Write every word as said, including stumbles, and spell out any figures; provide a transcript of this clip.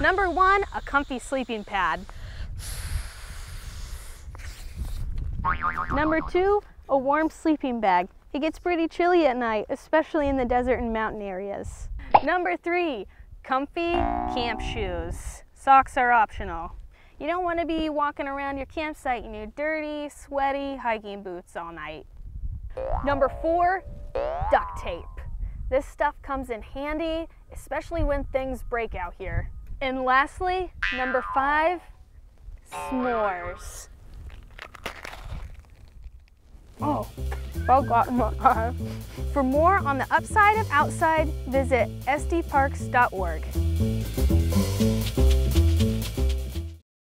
Number one, a comfy sleeping pad. Number two, a warm sleeping bag. It gets pretty chilly at night, especially in the desert and mountain areas. Number three, comfy camp shoes. Socks are optional. You don't want to be walking around your campsite in your dirty, sweaty hiking boots all night. Number four, duct tape. This stuff comes in handy, especially when things break out here. And lastly, number five, s'mores. Oh, forgot my eye. For more on the upside of outside, visit S D parks dot org.